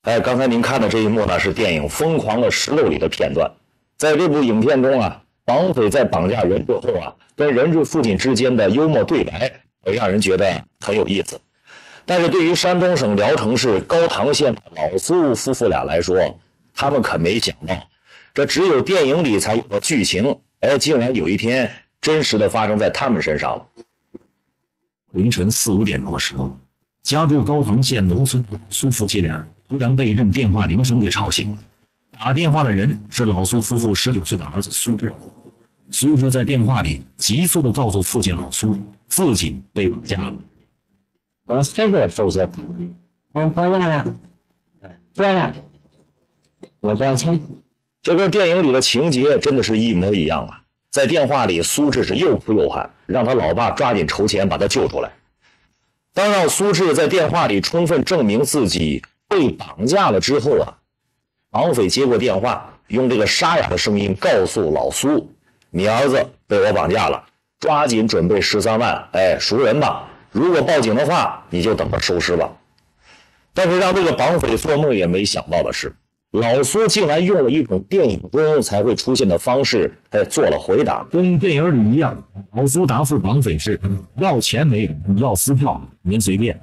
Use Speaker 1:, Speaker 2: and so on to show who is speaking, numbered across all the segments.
Speaker 1: 刚才您看的这一幕呢，是电影《疯狂的石头》里的片段。在这部影片中啊，绑匪在绑架人质后啊，跟人质父亲之间的幽默对白，让人觉得很有意思。但是对于山东省聊城市高唐县的老苏夫妇俩来说，他们可没想到，这只有电影里才有的剧情，竟然有一天真实的发生在他们身上了。
Speaker 2: 凌晨4、5点钟的时候，家住高唐县农村的苏夫妻俩突然被一阵电话铃声给吵醒了。打电话的人是老苏夫妇19岁的儿子苏志。苏志在电话里急速地告诉父亲老苏，自己被绑架了。
Speaker 3: 我现在收拾，我回来了，对了，我交钱。
Speaker 1: 这跟电影里的情节真的是一模一样啊！在电话里，苏志是又哭又喊，让他老爸抓紧筹钱把他救出来。当让苏志在电话里充分证明自己被绑架了之后啊，绑匪接过电话，用这个沙哑的声音告诉老苏：“你儿子被我绑架了，抓紧准备13万，赎人吧。如果报警的话，你就等着收尸吧。”但是让这个绑匪做梦也没想到的是，老苏竟然用了一种电影中才会出现的方式，做了回答。
Speaker 2: 跟电影里一样，老苏答复绑匪是：要钱没有，要撕票您随便。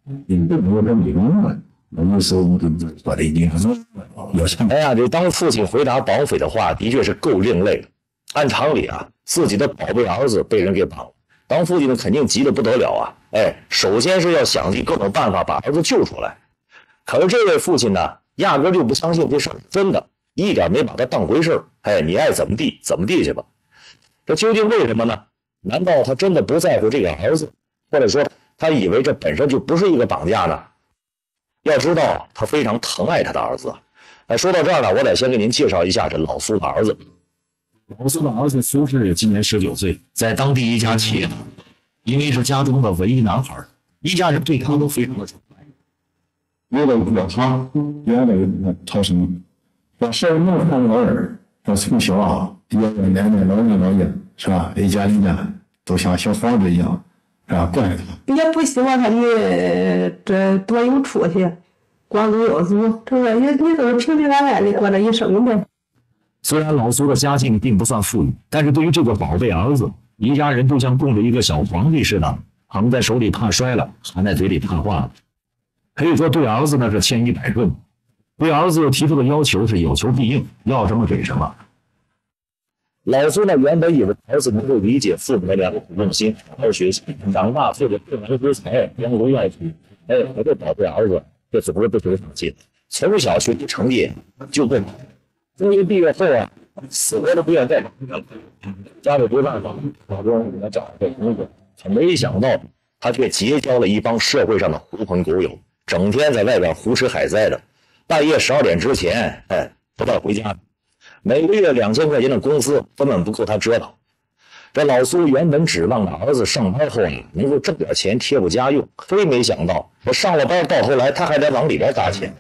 Speaker 1: 这当父亲回答绑匪的话，的确是够另类的。按常理啊，自己的宝贝儿子被人给绑了，当父亲的肯定急得不得了啊！首先是要想尽各种办法把儿子救出来。可是这位父亲呢，压根就不相信这事儿是真的，一点没把他当回事儿。你爱怎么地怎么地去吧。这究竟为什么呢？难道他真的不在乎这个儿子，或者说他以为这本身就不是一个绑架呢？要知道，他非常疼爱他的儿子。说到这儿呢，我得先给您介绍一下这老苏的儿子。
Speaker 2: 老苏的儿子苏志今年19岁，在当地一家企业，因为是家中的唯一男孩，一家人对他都非常的宠爱。
Speaker 4: 为了养他，原来他什么？把事儿弄看老人，他从小啊，爷爷奶奶、姥姥姥爷是吧？一家人家都像小房子一样，是吧？惯着他。
Speaker 5: 也不希望他的这多有出息，光宗耀祖，这个也都是平平安安的过这一生呗。
Speaker 2: 虽然老苏的家境并不算富裕，但是对于这个宝贝儿子，一家人就像供着一个小皇帝似的，捧在手里怕摔了，含在嘴里怕化了。可以说对儿子那是千依百顺，对儿子提出的要求是有求必应，要什么给什么。
Speaker 1: 老苏呢，原本以为儿子能够理解父母的良苦用心，好好学习，长大做个正人之才，扬眉外出。可这宝贝儿子这总是不求上进，从小学习成绩就不好。中学毕业后啊，死活都不愿再上学了。家里没办法，老公给他找了个工作，可没想到他却结交了一帮社会上的狐朋狗友，整天在外边胡吃海塞的，半夜12点之前，不带回家的。每个月2000块钱的工资根本不够他折腾。这老苏原本指望着儿子上班后能够挣点钱贴补家用，非没想到我上了班到头来他还得往里边搭钱。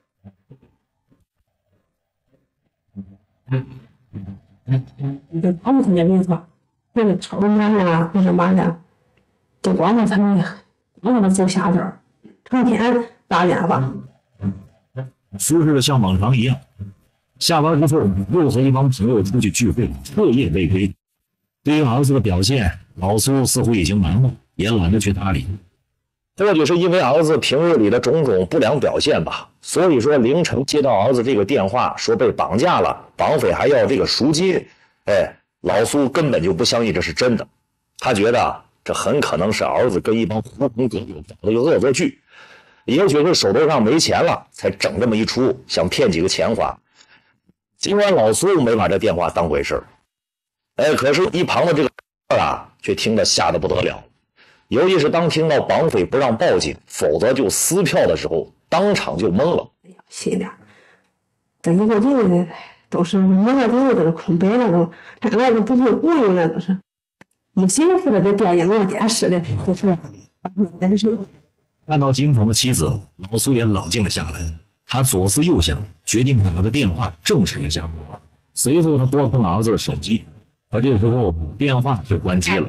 Speaker 5: 这光他也没错，那个抽烟呀，或者嘛的，就光他们走下手，成天打电话。
Speaker 2: 苏轼像往常一样，下班之后又和一帮朋友出去聚会，彻夜未归。对于儿子的表现，老苏似乎已经麻木，也懒得去搭理。
Speaker 1: 或许是因为儿子平日里的种种不良表现吧，所以说凌晨接到儿子这个电话，说被绑架了，绑匪还要这个赎金。老苏根本就不相信这是真的，他觉得这很可能是儿子跟一帮狐朋狗友搞的一个恶作剧，也许是手头上没钱了，才整这么一出，想骗几个钱花。尽管老苏没把这电话当回事可是一旁的这个却听得吓得不得了。尤其是当听到绑匪不让报警，否则就撕票的时候，当场就懵了。
Speaker 5: 心里这一个劲都是摸个劲都是空白了，都看来都不是忽悠了，都是没心思的。这电影啊、电视的，都是但是
Speaker 2: 看到惊恐的妻子，老苏也冷静了下来。他左思右想，决定打个电话证实一下。随后他拨通了儿子的手机，而这时候电话就关机了。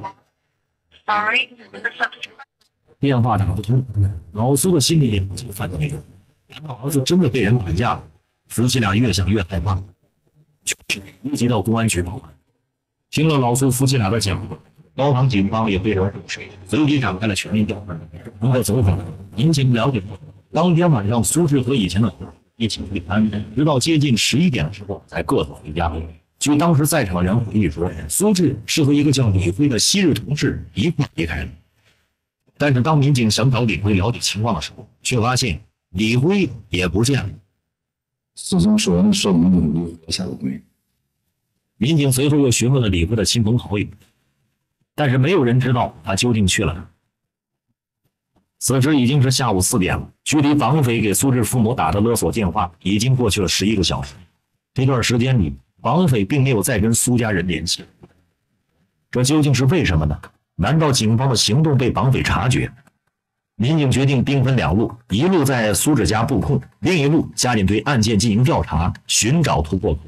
Speaker 2: 电话打不通，老苏的心里就犯嘀咕： 难道儿子真的被人绑架了？夫妻俩越想越害怕，就立即到公安局报案。听了老苏夫妻俩的讲话，高唐警方也非常重视，随即展开了全面调查。如何走访？民警了解到，当天晚上苏志和以前的朋友一起聚餐，直到接近11点的时候才各自回家。据当时在场的人回忆说，苏志是和一个叫李辉的昔日同事一块离开的。但是当民警想找李辉了解情况的时候，却发现李辉也不见了。
Speaker 4: 自从说完说明就留下了没。
Speaker 2: 民警随后又询问了李辉的亲朋好友，但是没有人知道他究竟去了哪。此时已经是下午4点了，距离绑匪给苏志父母打的勒索电话已经过去了11个小时。这段时间里，绑匪并没有再跟苏家人联系，这究竟是为什么呢？难道警方的行动被绑匪察觉？民警决定兵分2路，一路在苏志家布控，另一路加紧对案件进行调查，寻找突破口。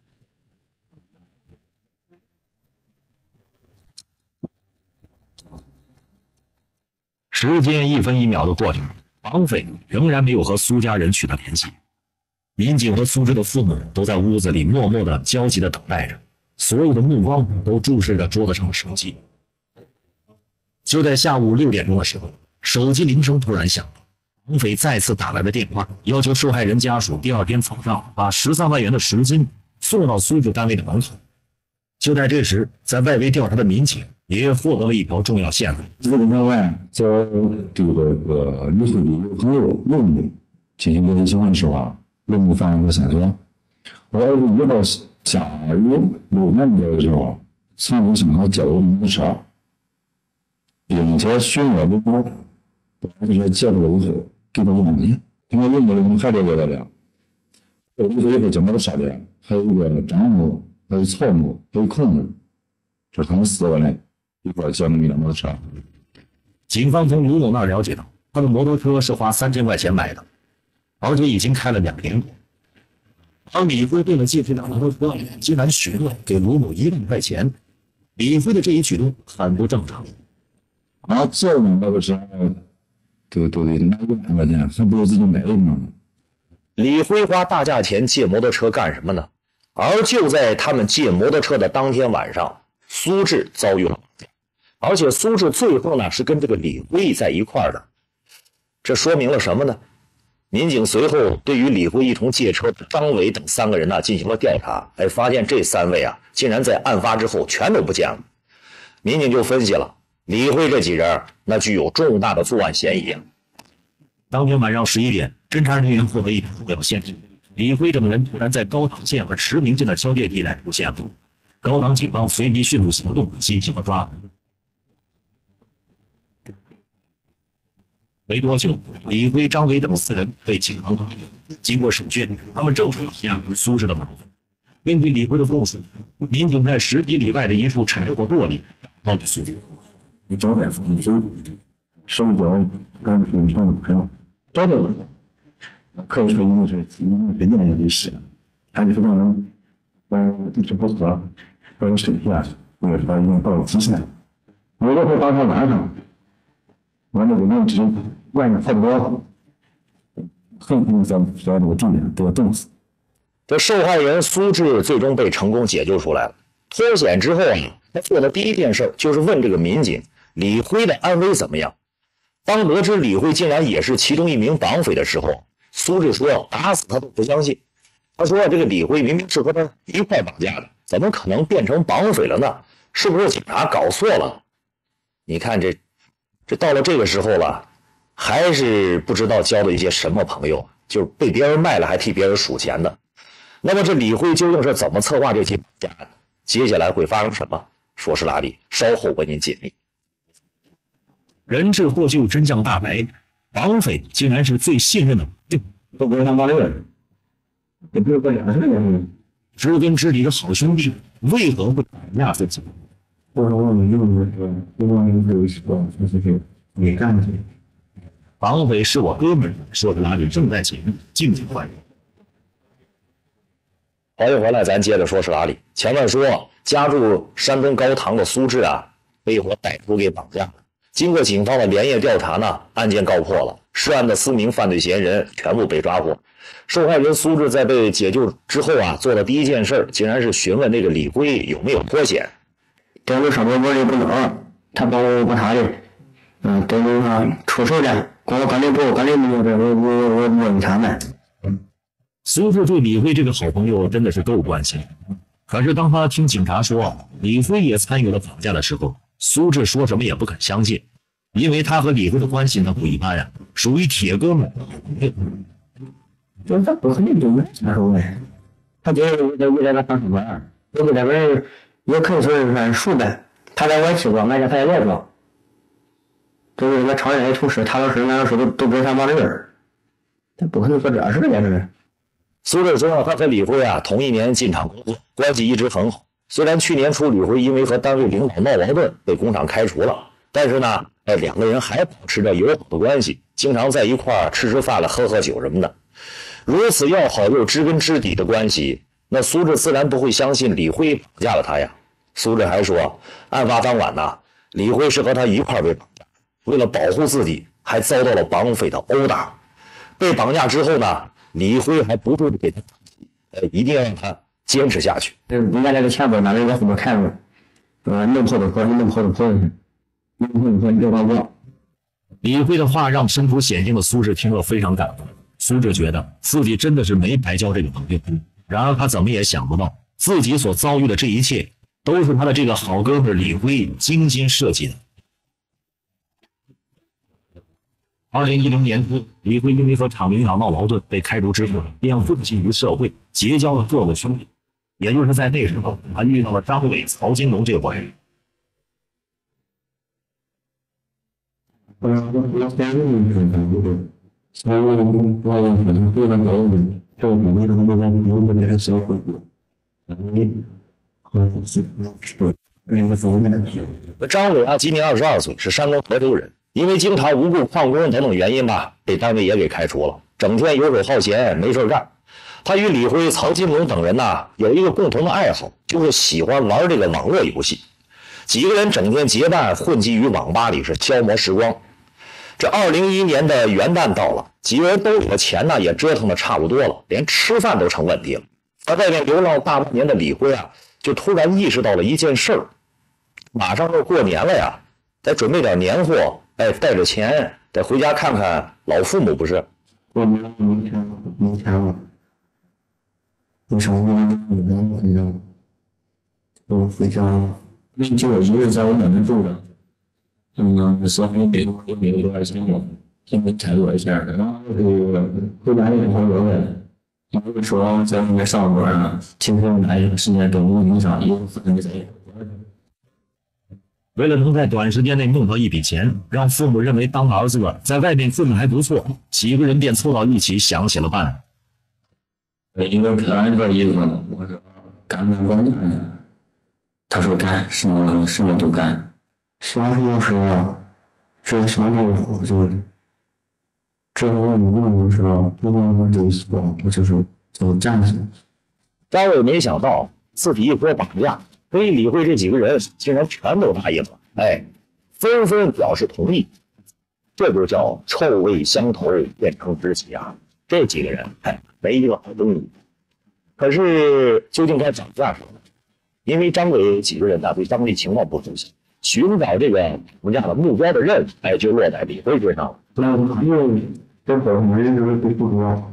Speaker 2: 时间1分1秒的过去，绑匪仍然没有和苏家人取得联系。民警和苏志的父母都在屋子里默默的焦急的等待着，所有的目光都注视着桌子上的手机。就在下午6点钟的时候，手机铃声突然响了，绑匪再次打来了电话，要求受害人家属第2天早上把13万元的赎金送到苏志单位的门口。就在这时，在外围调查的民警也获得了一条重要线索。
Speaker 4: 这个另外在这个李辉的有朋友陆某进行联系情况的时候啊，陆某发现个线索，我儿子1号下午6点多的时候，曾经向他借过摩托车，并且询问陆某把这些借出来以后给他1万块钱，因为陆某还了解到了，李辉以后就没有杀的，还有一个张某，还有曹某，还有孔某，这他们4个人一块借那么一辆摩托车。
Speaker 2: 警方从卢某那儿了解到，他的摩托车是花3000块钱买的，而且已经开了2年多。而李辉为了借这辆摩托车，竟然许诺给卢某1万块钱。李辉的这一举动很不正常。
Speaker 4: 啊，这种那个时候都得拿1万块钱，还不如自己买一辆呢。
Speaker 1: 李辉花大价钱借摩托车干什么呢？而就在他们借摩托车的当天晚上，苏志遭遇了绑架，而且苏志最后呢是跟这个李辉在一块的。这说明了什么呢？民警随后对于李辉一同借车的张伟等3个人呢进行了调查，发现这3位啊竟然在案发之后全都不见了。民警就分析了，李辉这几人那具有重大的作案嫌疑。
Speaker 2: 当天晚上11点，侦查人员获得一条重要线索：李辉等人突然在高唐县和驰名县的交界地带出现了。高唐警方随即迅速行动，进行了抓捕。没多久，李辉、张伟等4人被警方抓捕。经过审讯，他们证实了押回苏志的绑匪。根据李辉的供述，民警在10几里外的一处柴火垛里找到了苏志。
Speaker 4: 你招待父母手脚干平常的朋友，找到了，可以说因为是人家的事，他就是让人一直不喝，把人身体啊，或者说已经到了极限。有的会当天晚上，完了给人只外面太多，很可能在这个重点都要冻死。
Speaker 1: 这受害人苏志最终被成功解救出来了。脱险之后啊，他做的第一件事就是问这个民警李辉的安危怎么样。当得知李辉竟然也是其中一名绑匪的时候，苏志说打死他都不相信。他说这个李辉明明是和他一块绑架的，怎么可能变成绑匪了呢？是不是警察搞错了？你看这到了这个时候了，还是不知道交了一些什么朋友，就是被别人卖了还替别人数钱的。那么这李辉究竟是怎么策划这起绑架的？接下来会发生什么？说是哪里？稍后为您解密。
Speaker 2: 人质获救，真相大白，绑匪竟然是最信任的
Speaker 4: 都不是他妈的人，也不是个2个人，
Speaker 2: 知根知底的好兄弟，为何会打架自己？
Speaker 4: 或者我们就是说，不光有一个就是没干的。
Speaker 2: 绑匪是我哥们儿，说是哪里正在解密，敬请关注。
Speaker 1: 欢迎回来，咱接着说是哪里。前面说家住山东高唐的苏志啊，被一伙歹徒给绑架了。经过警方的连夜调查呢，案件告破了。 涉案的4名犯罪嫌疑人全部被抓获。受害人苏志在被解救之后啊，做的第一件事竟然是询问这个李辉有没有脱险。
Speaker 3: 这个上面我也不知道，他帮我把他的，等他出手了，管理部这我问他们。
Speaker 2: 苏志对李辉这个好朋友真的是够关心。可是当他听警察说李辉也参与了绑架的时候，苏志说什么也不肯相信，因为他和李辉的关系那不一般呀，属于铁哥们。
Speaker 3: 就是他不肯定就没啥说的，他就是我在那上班，我在那边也可以说是熟呗。他在我吃过，俺家他也来过，都是我常人的同事，他老师俺老师都不是上班的人，他不可能做这事的，这是。
Speaker 1: 苏志说他和李辉啊同一年进厂工作，关系一直很好。虽然去年初李辉因为和单位领导闹矛盾被工厂开除了，但是呢，2个人还保持着友好的关系，经常在一块儿吃饭了，喝酒什么的。如此要好又知根知底的关系，那苏志自然不会相信李辉绑架了他呀。苏志还说，案发当晚呢，李辉是和他一块被绑架，为了保护自己，还遭到了绑匪的殴打。被绑架之后呢，李辉还不住地给他打气，一定要让他坚持下去。
Speaker 3: 你看这个前边，哪人在后面看着，能跑就跑，你能跑就跑，能跑就跑，你别管我。
Speaker 2: 李辉的话让身处险境的苏志听了非常感动。苏志觉得自己真的是没白交这个朋友，然而他怎么也想不到，自己所遭遇的这一切都是他的这个好哥们李辉精心设计的。2010年初，李辉因为和厂领导闹矛盾被开除之后，便混迹于社会，结交了各个兄弟。也就是在那时候，他遇到了张伟、曹金龙这伙人。
Speaker 1: 张伟啊，今年22岁，是山东河州人。因为经常无故旷工等等原因吧，被单位也给开除了，整天游手好闲，没事干。他与李辉、曹金龙等人呢，有一个共同的爱好，就是喜欢玩这个网络游戏。几个人整天结伴混迹于网吧里，是消磨时光。这2011年的元旦到了，几个人兜里的钱呢也折腾的差不多了，连吃饭都成问题了。在外面流浪大半年的李辉啊，就突然意识到了一件事儿：马上要过年了呀，得准备点年货，带着钱得回家看看老父母，不是？
Speaker 3: 过年明天了，为啥我回家？我回家了，你就我一个人在我那边住着。所以给我多少钱我先给拆多一下，然后回来以后我说在那边上班啊，今天来一个时间跟我影响也分给谁。
Speaker 2: 为了能在短时间内弄到一笔钱，让父母认为当儿子的在外面混得还不错，几个人便凑到一起想起了办法。
Speaker 3: 一个漂亮的衣服，我说干干干干，他说干什么都干。啥时候是啊？这啥时候就这我你问我是吧？不问我就说我就站起来。
Speaker 1: 张伟没想到自己一波绑架，所以李辉这几个人竟然全都答应了，纷纷表示同意。这就叫臭味相投变成知己啊！这几个人没一个好东西。可是究竟该绑架谁呢？因为张伟几个人呢对当地情况不熟悉。寻找这个绑架的目标的任务，就落在李辉身上了。
Speaker 3: 因为这会儿没人不多，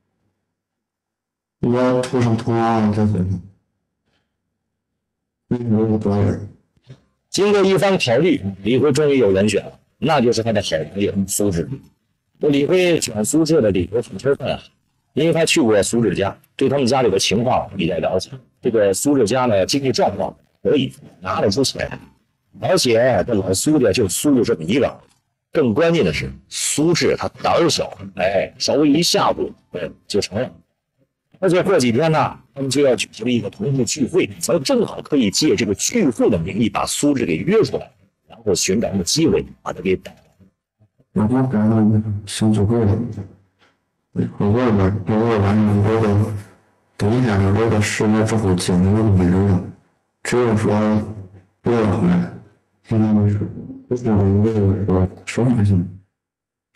Speaker 3: 我涂上涂啊，这是没有多人。
Speaker 1: 经过一番考虑，李辉终于有人选了，那就是他的好朋友苏志。这李辉选苏志的理由很充分啊，因为他去过苏志家，对他们家里的情况比较了解。这个苏志家呢，经济状况可以，拿得出钱。而且这老苏家就苏志这么一个，更关键的是苏志他胆儿小，稍微一吓唬，就成了。而且过几天呢，他们就要举行一个同学聚会，所以正好可以借这个聚会的名义把苏志给约出来，然后寻找个机会把他给逮了。
Speaker 3: 我就赶上小酒会了，我外边我的第一天我到10年之后见我都没人了，只有说不要回来。不是我说说还行，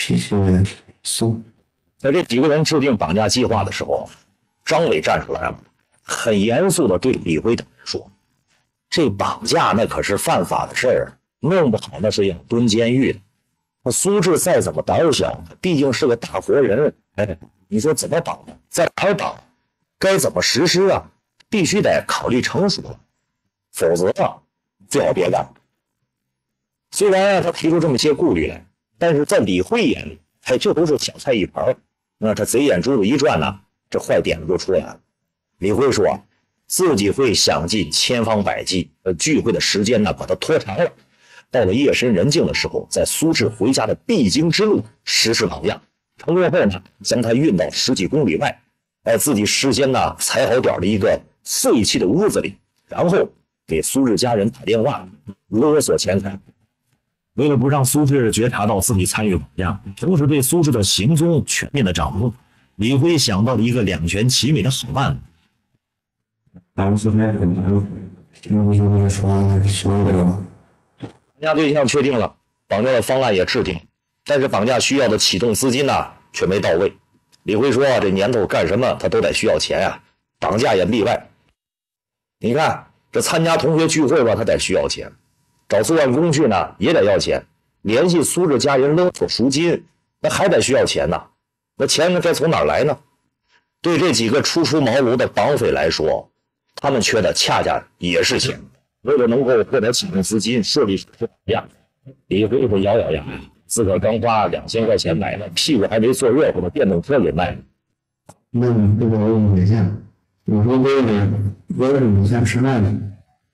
Speaker 3: 脾气怂。
Speaker 1: 在这几个人制定绑架计划的时候，张伟站出来了，很严肃地对李辉等人说：“这绑架那可是犯法的事儿，弄不好那是要蹲监狱的。那苏志再怎么胆小，毕竟是个大活人，哎，你说怎么绑呢？在哪儿绑？该怎么实施啊？必须得考虑成熟了，否则啊，最好别干。”虽然他提出这么些顾虑来，但是在李辉眼里，哎，这都是小菜一盘。那他贼眼珠子一转呢，这坏点子就出来了。李辉说自己会想尽千方百计，聚会的时间呢把它拖长了。到了夜深人静的时候，在苏志回家的必经之路实施绑架，成功后呢，将他运到10几公里外，自己事先呢踩好点的一个废弃的屋子里，然后给苏志家人打电话勒索钱财。
Speaker 2: 为了不让苏志觉察到自己参与绑架，同时对苏志的行踪全面的掌握，李辉想到了一个两全其美的好办法。
Speaker 3: 当时还很难，就是说想这个
Speaker 1: 绑架对象确定了，绑架的方案也制定，但是绑架需要的启动资金呢却没到位。李辉说这年头干什么他都得需要钱啊，绑架也例外。你看这参加同学聚会吧，他得需要钱。找作案工具呢也得要钱，联系苏志家人勒索赎金，那还得需要钱呢。那钱该从哪儿来呢？对这几个初出茅庐的绑匪来说，他们缺的恰恰也是钱。为了能够获得启动资金，顺利实施绑架，李辉是咬咬牙，自个儿刚花2000块钱买的屁股还没坐热乎的电动车给卖了。
Speaker 3: 那这个我没见，有时候我是以前吃饭的。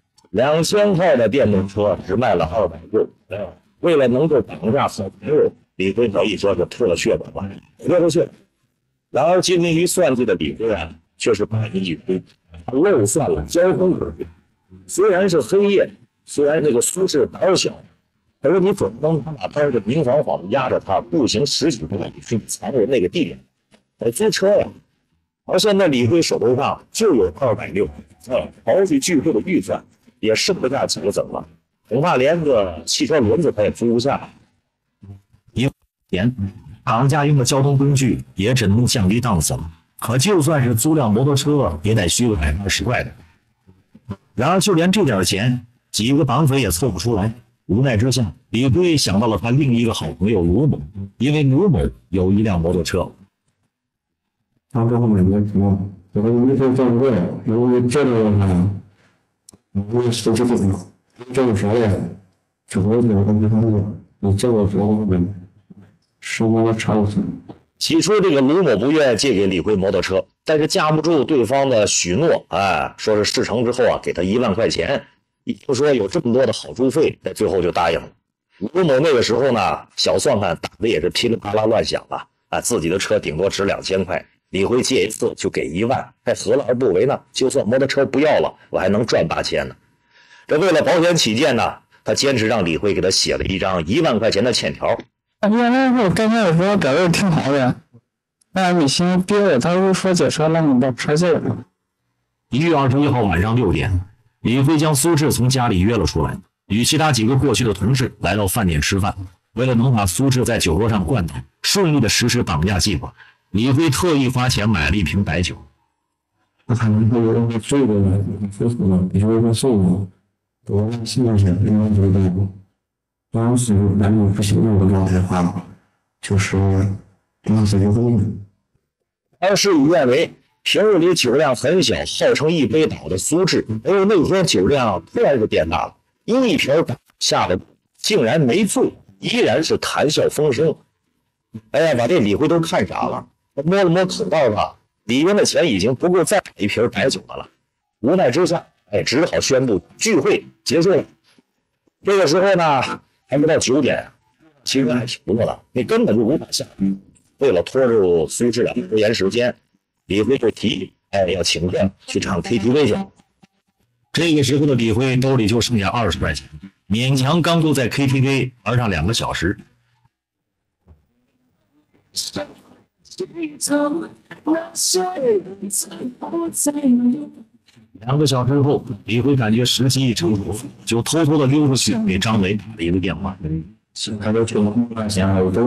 Speaker 1: 2000块的电动车只卖了260，为了能够绑架好朋友，李辉可以说是吐了血本了，豁出去了。然而精于算计的李辉啊，却是百密一疏，他漏算了交通规律。虽然是黑夜，虽然这个苏志胆小，可是你总不能把他这明晃晃的压着他步行10几公里去藏人那个地点，得租车呀。而现在李辉手头上就有260，刨去聚会的预算，也剩不下几个整了，恐怕连个汽车轮子他也租不下。
Speaker 2: 钱绑架用的交通工具也只能降低档次了，可就算是租辆摩托车，也得需个120块的。然而就连这点钱，几个绑匪也凑不出来。无奈之下，李辉想到了他另一个好朋友卢某，因为卢某有一辆摩托车。
Speaker 3: 他这后面没什么，有的没做正规，有的这个呢，我是这个这个啥呀？这个这个没法做，你这个时候呢，生活差不多。
Speaker 1: 起初这个卢某不愿借给李辉摩托车，但是架不住对方的许诺，说是事成之后啊，给他1万块钱。一听说有这么多的好处费，在最后就答应了。卢某那个时候呢，小算盘打的也是噼里啪啦乱响了，自己的车顶多值2000块，李辉借一次就给1万，还何乐而不为呢？就算摩托车不要了，我还能赚8000呢。这为了保险起见呢，他坚持让李辉给他写了一张1万块钱的欠条。
Speaker 6: 原来我刚开始说表现挺好的，但是你心憋着，他说借车让你到车去了。
Speaker 2: 1月21号晚上6点，李辉将苏志从家里约了出来，与其他几个过去的同事来到饭店吃饭。为了能把苏志在酒桌上灌倒，顺利的实施绑架计划，李辉特意花钱买了一瓶白酒。
Speaker 3: 他可能会有人醉的了，喝死了，也就是说瘦了，多希望是另外这个。当时男女不行动的状态的话，就是当时就会。
Speaker 1: 而事与愿违，平日里酒量很小，号称一杯倒的苏志，那天酒量突然就变大了，一瓶下来竟然没醉，依然是谈笑风生。把这李辉都看傻了，摸了摸口袋吧，里面的钱已经不够再买一瓶白酒的了。无奈之下，只好宣布聚会结束了。这个时候呢，还没到9点，气温还挺热的，你根本就无法下雨。为了拖住苏志的拖延时间，李辉就提议要请客去唱 KTV 去。
Speaker 2: 这个时候的李辉兜里就剩下20块钱，勉强刚够在 KTV 玩上2个小时。2个小时后，李辉感觉时机一成熟，就偷偷的溜出去给张伟打了一个电话。
Speaker 3: 他都去了，先还有周，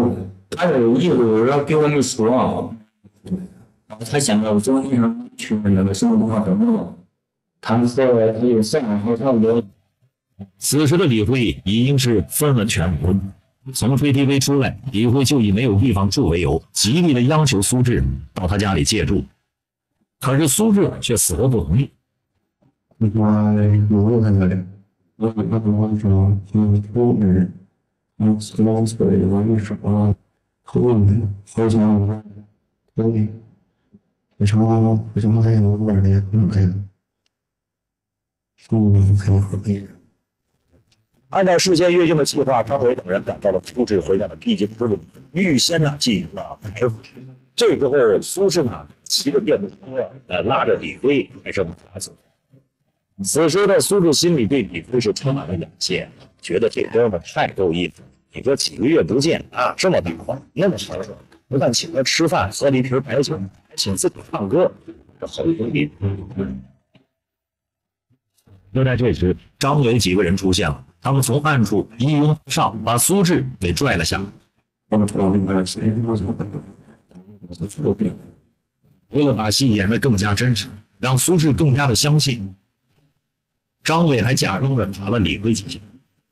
Speaker 3: 他有意思要给我们说啊，然后他现在昨天上去那个什么地方等我，他们说他有3号差不多。
Speaker 2: 此时的李辉已经是分文全无。从 KTV 出来，李辉就以没有地方住为由，极力的央求苏轼到他家里借住。可是苏轼却死活不同意。
Speaker 3: 我有看到的，我说出门，3岁我没说，后面好像对，为啥还有玩的可以，很合理。
Speaker 1: 按照事先约定的计划，张伟等人赶到了苏轼回家的必经之路，预先进行了埋伏。这时候，苏轼骑着电动车，拉着李辉还是往家走。此时的苏轼心里对李辉是充满了感谢，觉得这哥们太够意思。你说几个月不见啊，这么大方，那么豪爽，不但请他吃饭，喝了一瓶白酒，还请自己唱歌，这好兄弟。就在这时，张伟几个人出现了。他们从暗处一拥上，把苏轼给拽了下来。为了把戏演得更加真实，让苏轼更加的相信，张伟还假装着打了李辉几下。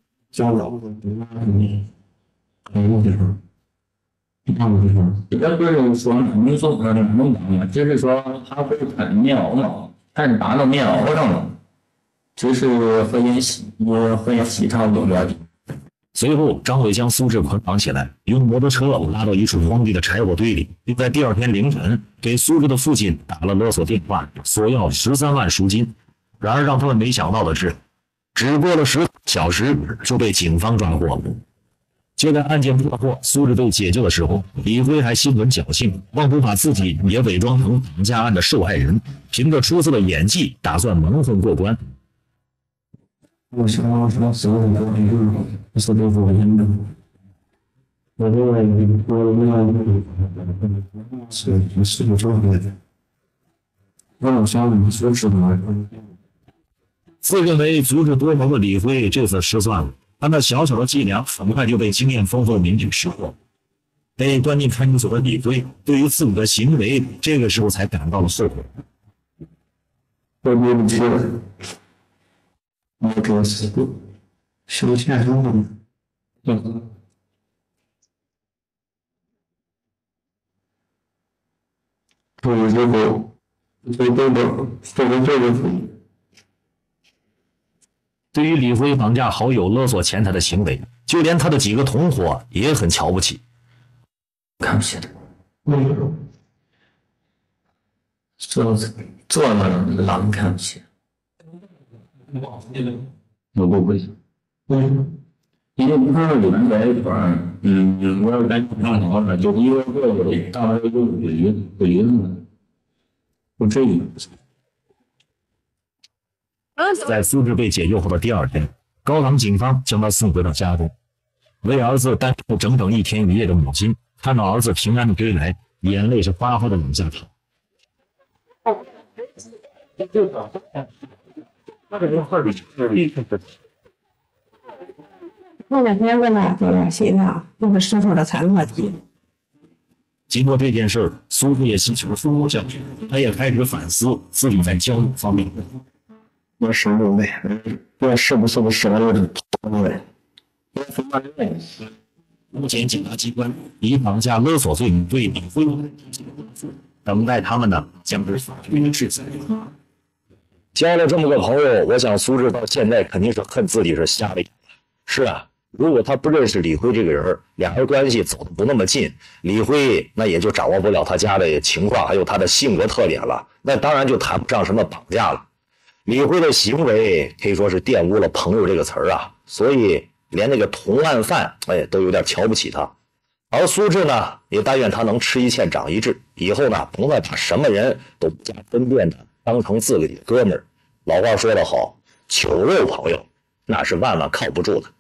Speaker 3: 也不是说你说的能打嘛，只是说他会看棉袄嘛，但是打到棉袄上了。只是和演戏差不多了。
Speaker 2: 随后，张伟将苏轼捆绑起来，用摩托车拉到一处荒地的柴火堆里，并在第二天凌晨给苏轼的父亲打了勒索电话，索要13万赎金。然而，让他们没想到的是，只过了10小时就被警方抓获了。就在案件破获、苏轼被解救的时候，李辉还心存侥幸，妄图把自己也伪装成绑架案的受害人，凭着出色的演技，打算蒙混过关。
Speaker 3: 我说所有的东西，所有的人的，我是不错的。我想你说什么？
Speaker 2: 自认为足智多谋的李辉这次失算了，他那小小的伎俩很快就被经验丰富的民警识破。被关进看守所的李辉，对于自己的行为，这个时候才感到了后悔。
Speaker 3: 我对不起了。我这是修钱什么的，我这个。
Speaker 2: 对于李辉绑架好友勒索钱财的行为，就连他的几个同伙也很瞧不起。
Speaker 3: 看不起他，做了狼看不起。我不行，因为你看有人在一块儿，我要赶紧上好了，就一个个大概就不理了，我这个。
Speaker 2: 在苏轼被解救后的第二天，高唐警方将他送回到家中。为儿子担负整整1天1夜的母亲，看到儿子平安的归来，眼泪是哗哗的往下淌。
Speaker 5: 那2天跟他做点心啊，就是石头的残问题。
Speaker 2: 经过这件事，苏轼也吸取了丰功教训，他也开始反思自己在交友方面。
Speaker 3: 我是认为，我是不是有点错位？
Speaker 2: 目前检察机关以绑架勒索罪对李辉等待他们的将是法律的制裁。
Speaker 1: 交了这么个朋友，我想苏轼到现在肯定是恨自己是瞎了眼。是啊，如果他不认识李辉这个人，俩人关系走得不那么近，李辉那也就掌握不了他家的情况，还有他的性格特点了，那当然就谈不上什么绑架了。李辉的行为可以说是玷污了朋友这个词儿啊，所以连那个同案犯都有点瞧不起他。而苏轼呢，也但愿他能吃一堑长一智，以后呢甭再把什么人都不加分辨的当成自己的哥们儿。老话说得好，酒肉朋友那是万万靠不住的。